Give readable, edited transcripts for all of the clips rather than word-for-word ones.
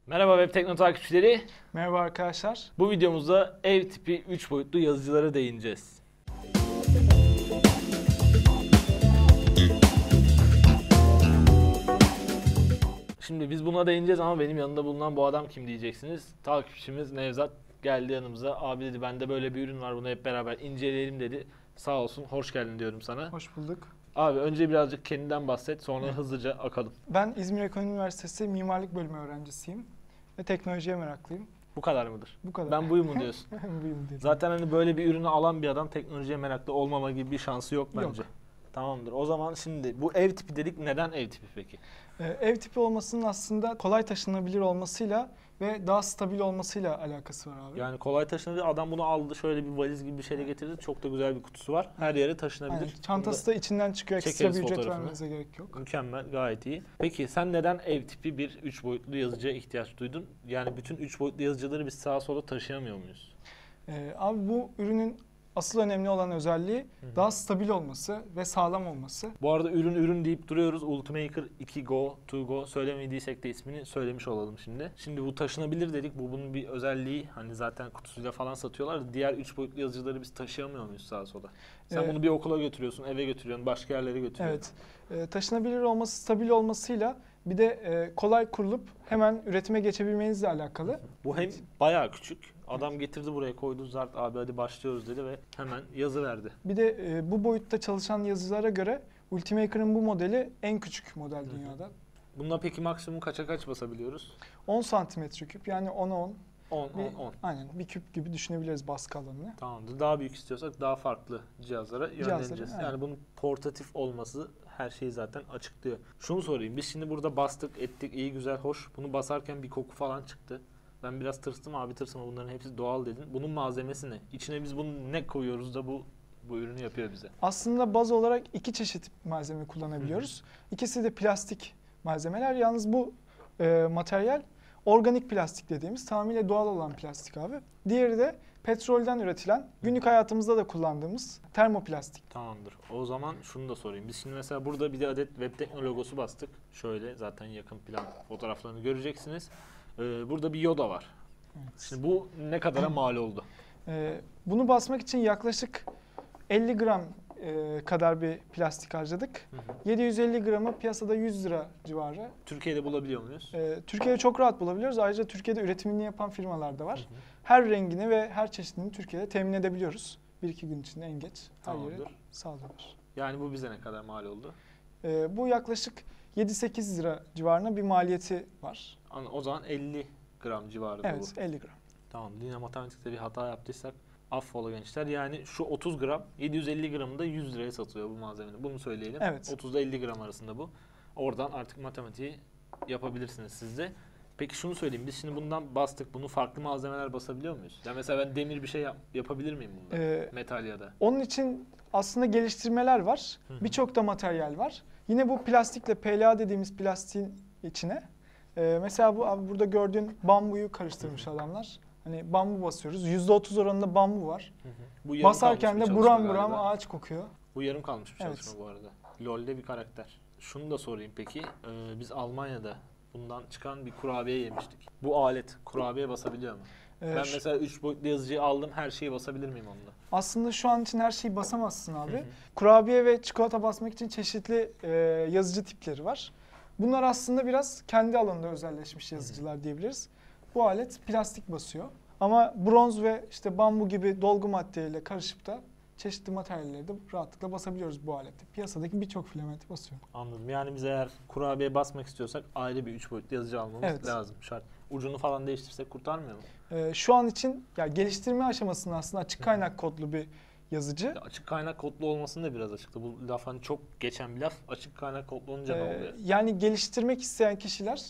Merhaba Web Tekno takipçileri. Merhaba arkadaşlar. Bu videomuzda ev tipi 3 boyutlu yazıcılara değineceğiz. Şimdi biz buna değineceğiz ama benim yanında bulunan bu adam kim diyeceksiniz. Takipçimiz Nevzat geldi yanımıza. Abi dedi bende böyle bir ürün var, bunu hep beraber inceleyelim dedi. Sağ olsun, hoş geldin diyorum sana. Hoş bulduk. Abi önce birazcık kendinden bahset, sonra hızlıca akalım. Ben İzmir Ekonomi Üniversitesi Mimarlık Bölümü öğrencisiyim ve teknolojiye meraklıyım. Bu kadar mıdır? Bu kadar. Ben buyum mu diyorsun? Buyum diyorum. Zaten hani böyle bir ürünü alan bir adam teknolojiye meraklı olmama gibi bir şansı yok bence. Yok. Tamamdır. O zaman şimdi bu ev tipi dedik. Neden ev tipi peki? Ev tipi olmasının aslında kolay taşınabilir olmasıyla ve daha stabil olmasıyla alakası var abi. Yani kolay taşınabilir. Adam bunu aldı, şöyle bir valiz gibi bir şeyle getirdi. Çok da güzel bir kutusu var. Her yere taşınabilir. Yani çantası da içinden çıkıyor. Ekstra çekeriz bir ücret fotoğrafını. vermenize gerek yok. Mükemmel, gayet iyi. Peki sen neden ev tipi bir 3 boyutlu yazıcıya ihtiyaç duydun? Yani bütün 3 boyutlu yazıcıları biz sağa sola taşıyamıyor muyuz? Abi bu ürünün asıl önemli olan özelliği daha stabil olması ve sağlam olması. Bu arada ürün deyip duruyoruz. Ultimaker 2 Go, 2 Go söylemediysek de ismini söylemiş olalım şimdi. Şimdi bu taşınabilir dedik. Bunun bir özelliği, hani zaten kutusuyla falan satıyorlar. Diğer 3 boyutlu yazıcıları biz taşıyamıyor muyuz sağa sola? Sen bunu bir okula götürüyorsun, eve götürüyorsun, başka yerlere götürüyorsun. Evet. Taşınabilir olması, stabil olmasıyla bir de kolay kurulup hemen üretime geçebilmenizle alakalı. Bu hem bayağı küçük. Adam getirdi buraya koydu, zart abi hadi başlıyoruz dedi ve hemen yazı verdi. Bir de bu boyutta çalışan yazıcılara göre Ultimaker'ın bu modeli en küçük model dünyada. Bunda peki maksimum kaça kaç basabiliyoruz? 10 santimetre küp, yani 10'a 10. 10. Aynen, bir küp gibi düşünebiliriz baskı alanını. Tamamdır. Daha büyük istiyorsak daha farklı cihazlara yönleneceğiz. Aynen. Yani bunun portatif olması her şeyi zaten açıklıyor. Şunu sorayım. Biz şimdi burada bastık, ettik, iyi güzel, hoş. Bunu basarken bir koku falan çıktı. Ben biraz tırstım, abi tırsma, bunların hepsi doğal dedin. Bunun malzemesi ne? İçine biz bunu ne koyuyoruz da bu ürünü yapıyor bize? Aslında baz olarak iki çeşit malzeme kullanabiliyoruz. İkisi de plastik malzemeler. Yalnız bu materyal organik plastik dediğimiz, tamamıyla doğal olan plastik abi. Diğeri de petrolden üretilen, günlük hayatımızda da kullandığımız termoplastik. Tamamdır. O zaman şunu da sorayım. Biz şimdi mesela burada bir adet Web Tekno logosu bastık. Şöyle zaten yakın plan fotoğraflarını göreceksiniz. Burada bir Yoda var. Evet. Şimdi bu ne kadara mal oldu? Bunu basmak için yaklaşık 50 gram kadar bir plastik harcadık. 750 gramı piyasada 100 lira civarı. Türkiye'de bulabiliyor muyuz? Türkiye'de çok rahat bulabiliyoruz. Ayrıca Türkiye'de üretimini yapan firmalar da var. Her rengini ve her çeşidini Türkiye'de temin edebiliyoruz. 1-2 gün içinde en geç her yere sağlıyorlar. Yani bu bize ne kadar mal oldu? Bu yaklaşık 7-8 lira civarında bir maliyeti var. O zaman 50 gram civarında bu. Evet, 50 gram. Tamam, yine matematikte bir hata yaptıysak affola gençler. Yani şu 30 gram, 750 gramı da 100 liraya satılıyor bu malzemenin. Bunu söyleyelim. Evet. 30 ile 50 gram arasında bu. Oradan artık matematiği yapabilirsiniz siz de. Peki şunu söyleyeyim. Biz şimdi bundan bastık. Bunu farklı malzemeler basabiliyor muyuz? Yani mesela ben demir bir şey yapabilir miyim bunda? Metal ya da. Onun için aslında geliştirmeler var. Birçok da materyal var. Yine bu plastikle PLA dediğimiz plastiğin içine mesela bu abi burada gördüğün bambuyu karıştırmış adamlar. Hani bambu basıyoruz. %30 oranında bambu var. Bu basarken de buram buram ağaç kokuyor. Bu yarım kalmış bir çalışma bu arada. LoL'de bir karakter. Şunu da sorayım peki. Biz Almanya'da bundan çıkan bir kurabiye yemiştik. Bu alet kurabiye basabiliyor mu? Ben mesela 3 boyutlu yazıcıyı aldım. Her şeyi basabilir miyim onunla? Aslında şu an için her şeyi basamazsın abi. Kurabiye ve çikolata basmak için çeşitli yazıcı tipleri var. Bunlar aslında biraz kendi alanında özelleşmiş yazıcılar diyebiliriz. Bu alet plastik basıyor. Ama bronz ve işte bambu gibi dolgu maddeyle karışıp da çeşitli materyalleri de rahatlıkla basabiliyoruz bu alette. Piyasadaki birçok filamenti basıyor. Anladım. Yani biz eğer kurabiye basmak istiyorsak ayrı bir 3 boyutlu yazıcı almamız lazım. Şart. Ucunu falan değiştirsek kurtarmıyor mu? Şu an için geliştirme aşamasında aslında açık kaynak kodlu bir yazıcı. Ya açık kaynak kodlu olmasını da biraz açıkla. Bu laf hani çok geçen bir laf. Açık kaynak kodlu olunca ne oluyor? Yani geliştirmek isteyen kişiler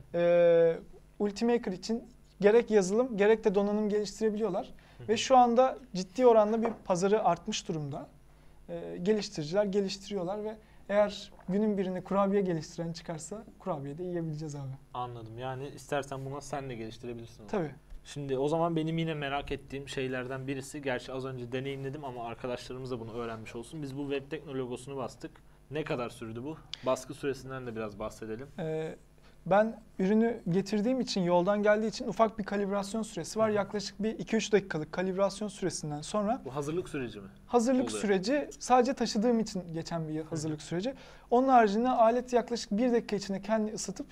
Ultimaker için gerek yazılım gerek de donanım geliştirebiliyorlar. Ve şu anda ciddi oranda bir pazarı artmış durumda. Geliştiriciler geliştiriyorlar ve eğer günün birinde kurabiye geliştiren çıkarsa kurabiye de yiyebileceğiz abi. Anladım. Yani istersen buna sen de geliştirebilirsin. Tabii. Şimdi o zaman benim yine merak ettiğim şeylerden birisi, gerçi az önce deneyimledim ama arkadaşlarımız da bunu öğrenmiş olsun. Biz bu Web Tekno logosunu bastık. Ne kadar sürdü bu? Baskı süresinden de biraz bahsedelim. Ben ürünü getirdiğim için, yoldan geldiği için ufak bir kalibrasyon süresi var. Yaklaşık bir 2-3 dakikalık kalibrasyon süresinden sonra Bu hazırlık süreci mi? hazırlık Oluyor. süreci sadece taşıdığım için geçen bir hazırlık süreci. Onun haricinde alet yaklaşık 1 dakika içinde kendi ısıtıp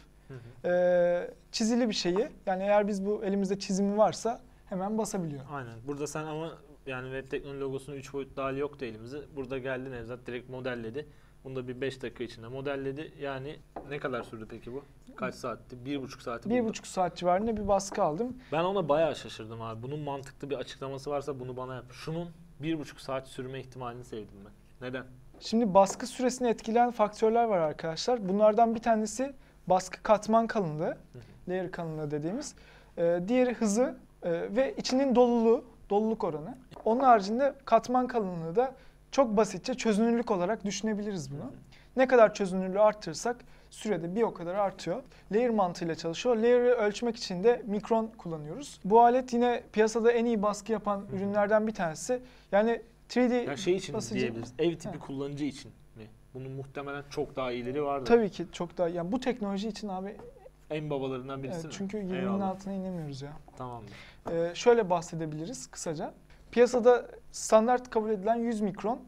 çizili bir şeyi, yani eğer biz bu elimizde çizimi varsa hemen basabiliyor. Aynen. Burada sen ama yani Web Teknoloji logosunun 3 boyutlu hali yoktu elimizde. Burada geldi Nevzat direkt modelledi. Bunu da bir 5 dakika içinde modelledi. Yani ne kadar sürdü peki bu? Kaç saatti? 1,5 saati buldu. 1,5 saat civarında bir baskı aldım. Ben ona bayağı şaşırdım abi. Bunun mantıklı bir açıklaması varsa bunu bana yap. Şunun 1,5 saat sürme ihtimalini sevdim ben. Neden? Şimdi baskı süresini etkileyen faktörler var arkadaşlar. Bunlardan bir tanesi baskı katman kalınlığı, layer kalınlığı dediğimiz. Diğeri hızı ve içinin doluluk oranı. Onun haricinde katman kalınlığı da çok basitçe çözünürlük olarak düşünebiliriz bunu. Ne kadar çözünürlüğü arttırırsak sürede bir o kadar artıyor. Layer mantığıyla çalışıyor. Layer'ı ölçmek için de mikron kullanıyoruz. Bu alet yine piyasada en iyi baskı yapan ürünlerden bir tanesi. Yani 3D Ya şey için basıcı. diyebiliriz. Ev tipi kullanıcı için mi? Bunun muhtemelen çok daha iyileri vardır. Tabii ki çok daha, yani bu teknoloji için abi, En babalarından birisi mi? çünkü 20'nin Eyvallah. altına inemiyoruz ya. Tamamdır. Şöyle bahsedebiliriz kısaca. Piyasada standart kabul edilen 100 mikron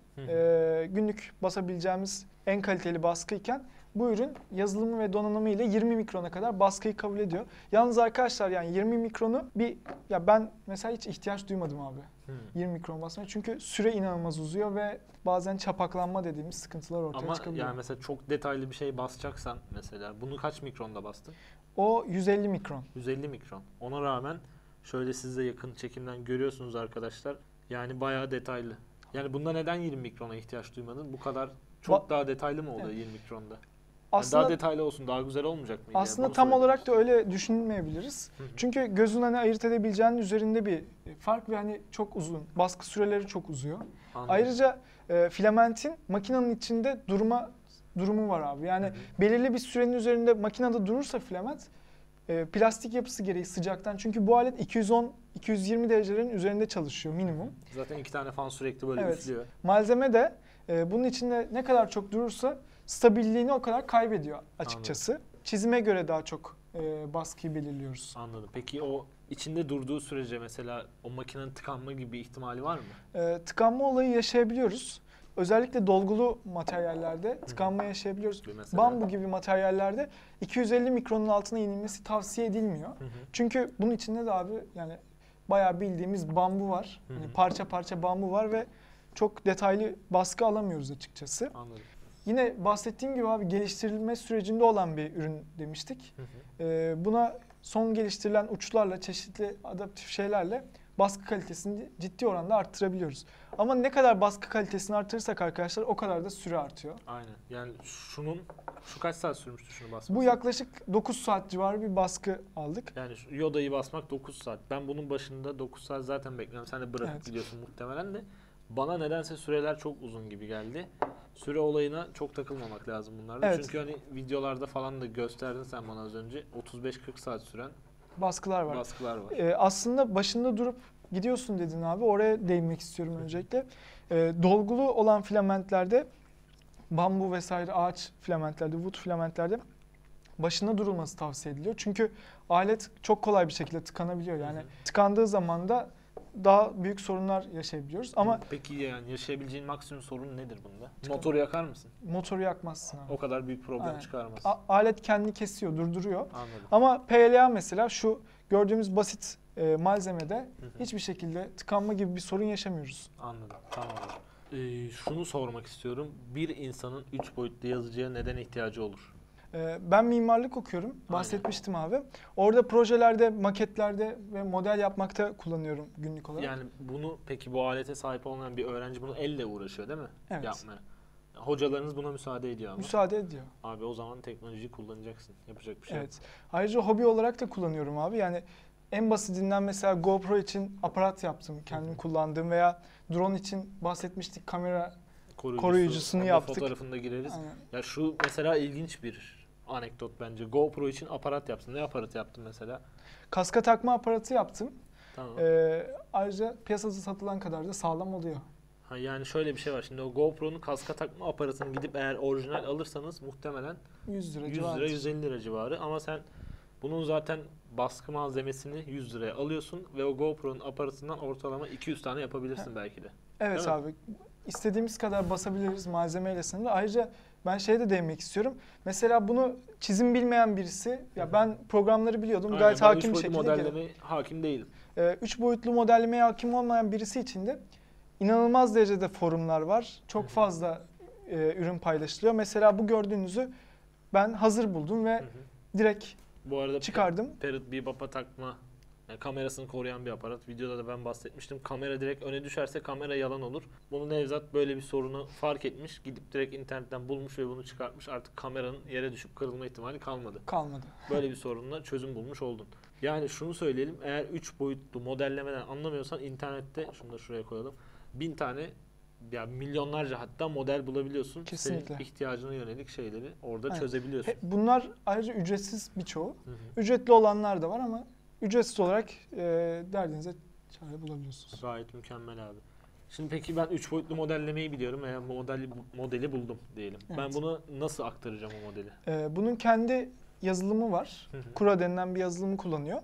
günlük basabileceğimiz en kaliteli baskıyken bu ürün yazılımı ve donanımı ile 20 mikrona kadar baskıyı kabul ediyor. Yalnız arkadaşlar, yani 20 mikronu ben mesela hiç ihtiyaç duymadım abi. 20 mikron basmaya, çünkü süre inanılmaz uzuyor ve bazen çapaklanma dediğimiz sıkıntılar ortaya Ama çıkabiliyor. yani mesela çok detaylı bir şey basacaksan mesela bunu kaç mikronda bastın? O 150 mikron. 150 mikron. Ona rağmen şöyle siz de yakın çekimden görüyorsunuz arkadaşlar. Yani bayağı detaylı. Yani bunda neden 20 mikrona ihtiyaç duymadın? Bu kadar çok daha detaylı mı oluyor 20 mikronda? Yani Aslında daha detaylı olsun, daha güzel olmayacak mıydı? Aslında Bunu tam söylemek olarak da istiyorum. öyle düşünmeyebiliriz. Çünkü gözün hani ayırt edebileceğinin üzerinde bir fark ve hani çok uzun. Baskı süreleri çok uzuyor. Anladım. Ayrıca filamentin makinenin içinde durumu var abi. Yani belirli bir sürenin üzerinde makinede durursa filament plastik yapısı gereği sıcaktan, çünkü bu alet 210-220 derecelerin üzerinde çalışıyor minimum. Zaten 2 tane fan sürekli böyle Evet. üflüyor. Malzeme de bunun içinde ne kadar çok durursa stabilliğini o kadar kaybediyor açıkçası. Çizime göre daha çok baskıyı belirliyoruz. Anladım. Peki o içinde durduğu sürece mesela o makinenin tıkanma gibi bir ihtimali var mı? Tıkanma olayı yaşayabiliyoruz. Özellikle dolgulu materyallerde tıkanma yaşayabiliyoruz. Mesela. Bambu gibi materyallerde 250 mikronun altına inilmesi tavsiye edilmiyor. Çünkü bunun içinde de abi yani bayağı bildiğimiz bambu var. Yani parça parça bambu var ve çok detaylı baskı alamıyoruz açıkçası. Anladım. Yine bahsettiğim gibi abi geliştirilme sürecinde olan bir ürün demiştik. Buna son geliştirilen uçlarla, çeşitli adaptif şeylerle baskı kalitesini ciddi oranda arttırabiliyoruz. Ama ne kadar baskı kalitesini artırırsak arkadaşlar o kadar da süre artıyor. Aynen. Yani şu kaç saat sürmüştü şunu basması? Bu yaklaşık 9 saat civarı bir baskı aldık. Yani şu Yoda'yı basmak 9 saat. Ben bunun başında 9 saat zaten bekliyorum. Sen de bırakıp gidiyorsun muhtemelen de. Bana nedense süreler çok uzun gibi geldi. Süre olayına çok takılmamak lazım bunlarda. Evet. Çünkü hani videolarda falan da gösterdin sen bana az önce 35-40 saat süren Baskılar var. baskılar var. Aslında başında durup gidiyorsun dedin abi. Oraya değinmek istiyorum öncelikle. Dolgulu olan filamentlerde, bambu vesaire ağaç filamentlerde, wood filamentlerde başında durulması tavsiye ediliyor. Çünkü alet çok kolay bir şekilde tıkanabiliyor. Yani tıkandığı zaman da daha büyük sorunlar yaşayabiliyoruz. Ama Peki yani yaşayabileceğin maksimum sorun nedir bunda? Motoru yakar mısın? motoru yakmazsın abi. O kadar büyük problem Aynen. çıkarmaz. Alet kendini kesiyor, durduruyor. Anladım. Ama PLA mesela şu gördüğümüz basit malzemede hiçbir şekilde tıkanma gibi bir sorun yaşamıyoruz. Anladım. Tamamdır. Şunu sormak istiyorum. Bir insanın 3 boyutlu yazıcıya neden ihtiyacı olur? Ben mimarlık okuyorum. Bahsetmiştim abi. Orada projelerde, maketlerde ve model yapmakta kullanıyorum günlük olarak. Yani bunu peki bu alete sahip olmayan bir öğrenci bunu elle uğraşıyor değil mi? Evet. Yapmaya. Hocalarınız buna müsaade ediyor ama. Müsaade ediyor. Abi o zaman teknolojiyi kullanacaksın. Yapacak bir şey yok. Evet. Ayrıca hobi olarak da kullanıyorum abi. Yani en basitinden mesela GoPro için aparat yaptım. Kendim kullandığım veya drone için bahsetmiştik, kamera koruyucusunu Onda yaptık. Fotoğrafını da gireriz. Aynen. Ya şu mesela ilginç bir anekdot bence. GoPro için aparat yaptın. Ne aparat yaptın mesela? Kaska takma aparatı yaptım. Tamam. Ayrıca piyasada satılan kadar da sağlam oluyor. Ha, yani şöyle bir şey var. Şimdi o GoPro'nun kaska takma aparatını gidip eğer orijinal alırsanız muhtemelen 100 lira 100 civarı. lira 150 lira civarı, ama sen bunun zaten baskı malzemesini 100 liraya alıyorsun ve o GoPro'nun aparatından ortalama 200 tane yapabilirsin belki de. Evet Değil mi? abi. İstediğimiz kadar basabiliriz malzemeyle sınırlı. Ayrıca ben şeye de değinmek istiyorum. Mesela bunu çizim bilmeyen birisi, ya ben programları biliyordum, Aynen, gayet ben hakim üç bir boyutlu şekilde modellemeye hakim değilim. 3 boyutlu modellemeye hakim olmayan birisi için de inanılmaz derecede forumlar var. Çok fazla ürün paylaşılıyor. Mesela bu gördüğünüzü ben hazır buldum ve direkt Bu arada çıkardım. Parrot Bebop'a takma, yani kamerasını koruyan bir aparat. Videoda da ben bahsetmiştim. Kamera direkt öne düşerse kamera yalan olur. Bunu Nevzat böyle bir sorunu fark etmiş. Gidip direkt internetten bulmuş ve bunu çıkartmış. Artık kameranın yere düşüp kırılma ihtimali kalmadı. Kalmadı. Böyle bir sorunla çözüm bulmuş oldun. Yani şunu söyleyelim. Eğer 3 boyutlu modellemeden anlamıyorsan internette, şunu da şuraya koyalım, 1000 tane, ya milyonlarca hatta model bulabiliyorsun. Kesinlikle. Senin ihtiyacına yönelik şeyleri orada Aynen. çözebiliyorsun. Bunlar ayrıca ücretsiz birçoğu. Hı hı. Ücretli olanlar da var ama ücretsiz olarak derdinize çare bulabiliyorsunuz. Gayet mükemmel abi. Şimdi peki ben 3 boyutlu modellemeyi biliyorum veya modeli buldum diyelim. Evet. Ben bunu nasıl aktaracağım o modeli? Bunun kendi yazılımı var. Hı hı. Cura denilen bir yazılımı kullanıyor.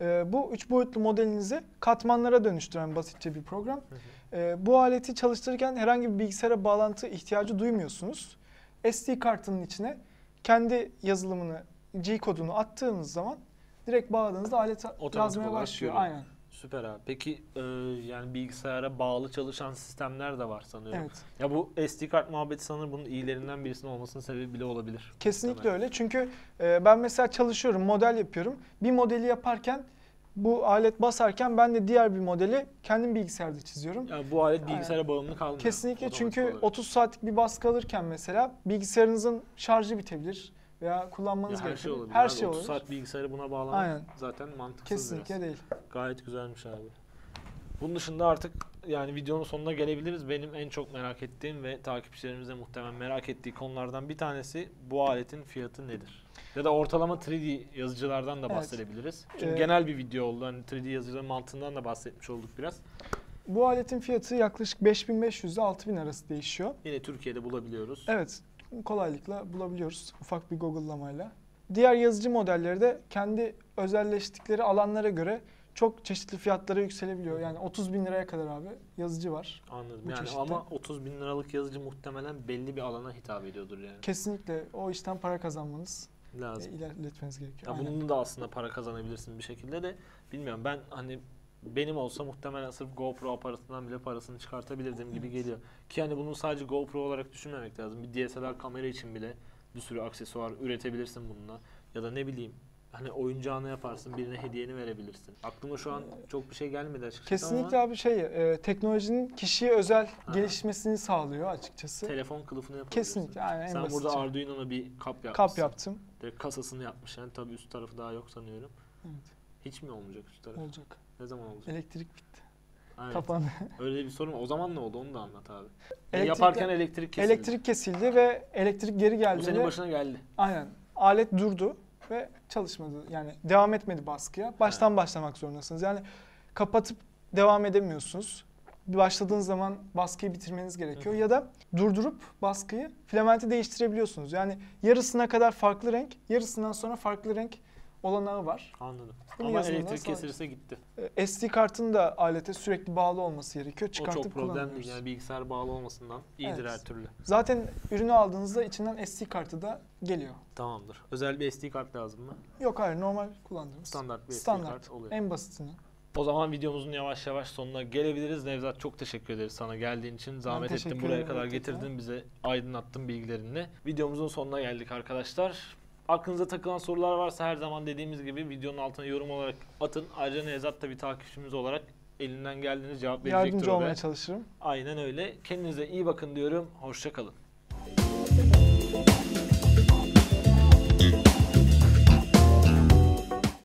Bu 3 boyutlu modelinizi katmanlara dönüştüren basitçe bir program. Hı hı. Bu aleti çalıştırırken herhangi bir bilgisayara bağlantı ihtiyacı duymuyorsunuz. SD kartının içine kendi yazılımını, G kodunu attığınız zaman direkt bağladığınızda alet Otomatik yazmaya olarak başlıyor. görüyor. Aynen. Süper abi. Peki yani bilgisayara bağlı çalışan sistemler de var sanıyorum. Evet. Ya bu SD kart muhabbeti sanırım bunun iyilerinden birisinin olmasının sebebi bile olabilir. Kesinlikle Muhtemelen. öyle. Çünkü ben mesela çalışıyorum, model yapıyorum. Bir modeli yaparken bu alet basarken ben de diğer bir modeli kendim bilgisayarda çiziyorum. Yani bu alet bilgisayara bağımlı kalmıyor. Kesinlikle, otomatik çünkü olarak. 30 saatlik bir baskı alırken mesela bilgisayarınızın şarjı bitebilir veya kullanmanız Ya her gerekebilir. şey olabilir. Her Abi şey 30 olabilir. saat bilgisayarı buna bağlamak Aynen. zaten mantıksız Kesinlikle biraz. değil. Gayet güzelmiş abi. Bunun dışında artık yani videonun sonuna gelebiliriz. Benim en çok merak ettiğim ve takipçilerimiz de muhtemelen merak ettiği konulardan bir tanesi bu aletin fiyatı nedir? Ya da ortalama 3D yazıcılardan da Evet. bahsedebiliriz. Çünkü Ee, genel bir video oldu. Hani 3D yazıcıların mantığından da bahsetmiş olduk biraz. Bu aletin fiyatı yaklaşık 5500 ile 6000 arası değişiyor. Yine Türkiye'de bulabiliyoruz. Evet, kolaylıkla bulabiliyoruz ufak bir Google'lamayla. Diğer yazıcı modelleri de kendi özelleştikleri alanlara göre çok çeşitli fiyatlara yükselebiliyor. Yani 30 bin liraya kadar abi yazıcı var. Anladım. Bu Yani çeşitte. ama 30 bin liralık yazıcı muhtemelen belli bir alana hitap ediyordur yani. Kesinlikle o işten para kazanmanız ve Lazım. ilerletmeniz gerekiyor. Ya Aynen. bunun da aslında para kazanabilirsin bir şekilde de, bilmiyorum, ben hani benim olsa muhtemelen sırf GoPro aparatından bile parasını çıkartabilirdim gibi geliyor. Ki hani bunu sadece GoPro olarak düşünmemek lazım. Bir DSLR kamera için bile bir sürü aksesuar üretebilirsin bununla. Ya da ne bileyim, hani oyuncağını yaparsın, birine hediyeni verebilirsin. Aklıma şu an çok bir şey gelmedi açıkçası Kesinlikle ama abi teknolojinin kişiye özel Ha. gelişmesini sağlıyor açıkçası. telefon kılıfını yapabilirsin. Kesinlikle, aynen, en Sen basitçe. burada Arduino'na bir kap yapmışsın. Kap yaptım. Direkt kasasını yapmış yani, tabii üst tarafı daha yok sanıyorum. Evet, Hiç mi olmayacak üst tarafı? olacak. Ne zaman olacak? Elektrik bitti. Aynen. Kapandı. Öyle bir sorun var. O zaman ne oldu onu da anlat abi. Elektrikle- Yaparken elektrik kesildi. Elektrik kesildi ve elektrik geri Bu geldiğinde senin başına geldi. aynen alet durdu ve çalışmadı. Yani devam etmedi baskıya. Baştan başlamak zorundasınız. Yani kapatıp devam edemiyorsunuz. Başladığınız zaman baskıyı bitirmeniz gerekiyor. Hı hı. Ya da durdurup baskıyı, filamenti değiştirebiliyorsunuz. Yani yarısına kadar farklı renk, yarısından sonra farklı renk olanağı var. Anladım. Bunu Ama yazılımdan elektrik sağlıyoruz. kesilirse gitti. SD kartın da alete sürekli bağlı olması gerekiyor. O Çıkartıp çok problem değil. kullanamıyoruz. Yani bilgisayar bağlı olmasından iyidir Evet. her türlü. Zaten ürünü aldığınızda içinden SD kartı da geliyor. Tamamdır. Özel bir SD kart lazım mı? Yok, hayır, normal kullandığımız. Standart bir SD Standart. kart oluyor. En basitini. O zaman videomuzun yavaş yavaş sonuna gelebiliriz. Nevzat, çok teşekkür ederiz sana geldiğin için. Zahmet ettin, teşekkür buraya ederim kadar tekrar. getirdin, bize aydınlattın bilgilerinle. Videomuzun sonuna geldik arkadaşlar. Aklınıza takılan sorular varsa her zaman dediğimiz gibi videonun altına yorum olarak atın. Ayrıca Nevzat da bir takipçimiz olarak elinden geldiğince cevap verecektir Yardımcı oraya. olmaya çalışırım. Aynen öyle. Kendinize iyi bakın diyorum. Hoşça kalın.